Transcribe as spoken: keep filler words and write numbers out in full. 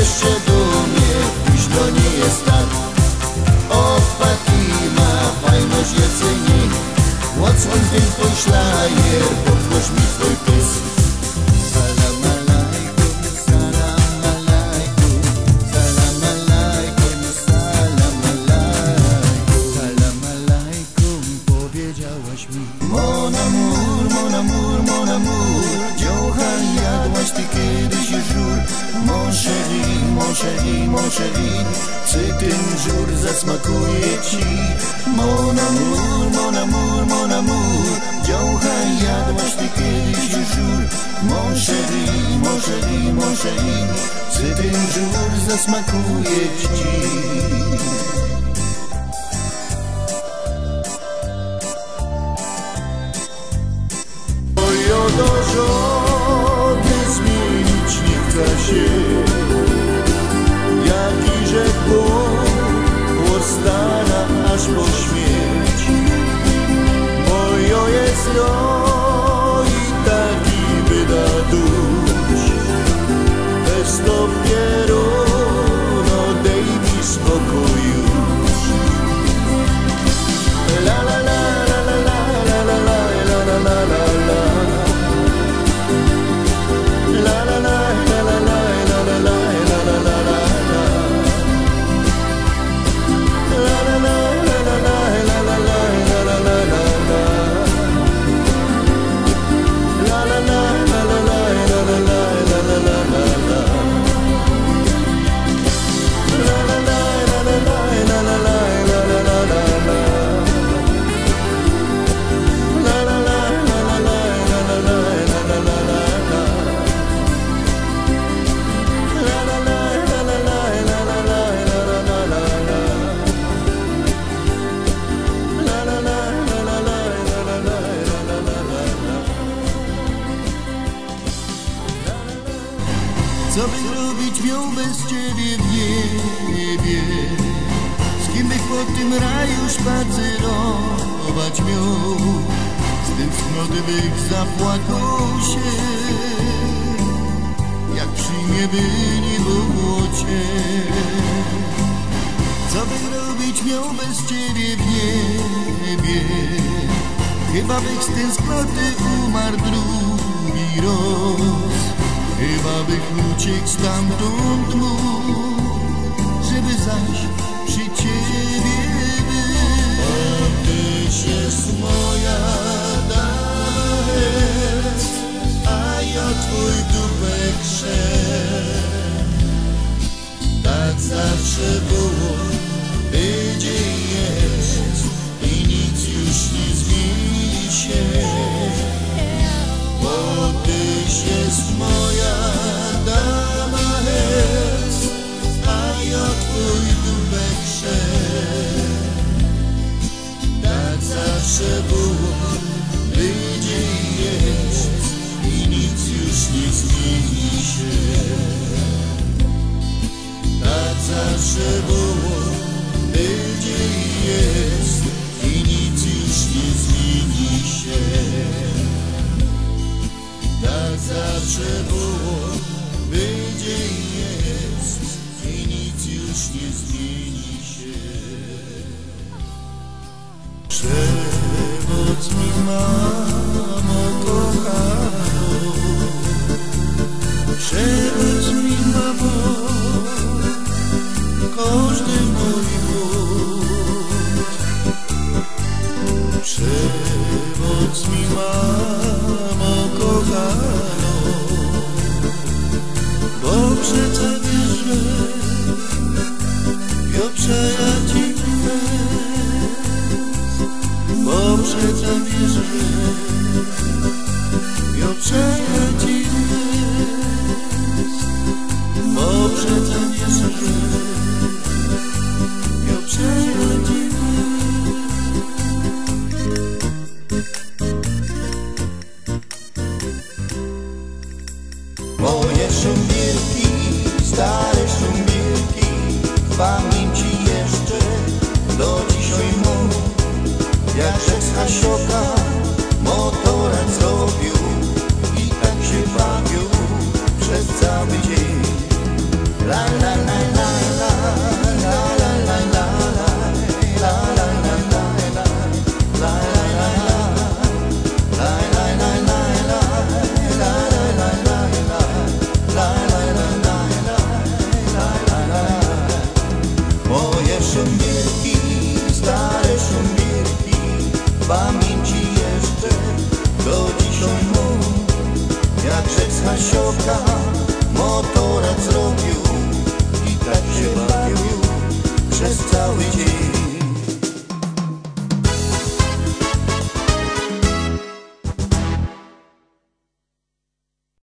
jeszcze do mnie, już to nie jest tak. O Fatima, fajność je ceni, odsłoń zdejm twój szlajer, podgłoś mi twój pysk. Salam alaikum, salam alaikum, salam alaikum, salam alaikum, salam alaikum, powiedziałaś mi. Mon amour, mon amour, mon amour, dziołcha jadłaś ty kiedyś żur. Mon chéri, mon chéri, mon chéri, czy ten żur zasmakuje ci? Mon amour, mon amour, mon amour, dziołcha jadłaś ty kiedyś żur. Mon chéri, mon chéri, mon chéri, czy ten żur zasmakuje ci? Do żony zmienić nie chce się, jaki rzekł Bóg, stara aż po śmierć. Mojo jest no i taki wyda dusz, bez to pieruno dej mi spokoju. La la la la la la la la la la la la la. Co bym robić miał bez ciebie w niebie? Z kim bych po tym raju spacerować miał? Z tęsknoty bych zapłakał się, jak przy niebie nie było cię. Co bym robić miał bez ciebie w niebie? Chyba bych z tęsknoty umarł drugi raz. Chyba bych uciekł stamtąd mógł, żeby zaś przy ciebie być. Bo tyś jest moja dama, a ja twój dupek szef. Tak zawsze było, będzie i jest i nic już nie zmieni się. Bo tyś jest moja dama jest, a ja twój dupek szef. Tak zawsze było, będzie i jest i nic już nie zmieni się. Tak zawsze było, będzie i jest i nic już nie zmieni się. Tak zawsze było, będzie i jest i nic już nie zmieni się. Przewoz mi, mamo kochano, przewoz mi, mamo, każdy mój głód. Przewoz mi, mamo kochano, bo przecież wiesz, że przyjaciół bo przecież wiesz, że przyjaciół bo przecież wiesz, że przyjaciół. Moje szumbierki, stare szumbierki, w pamięci jeszcze do dzisiaj mam, jak rzec Hasiowa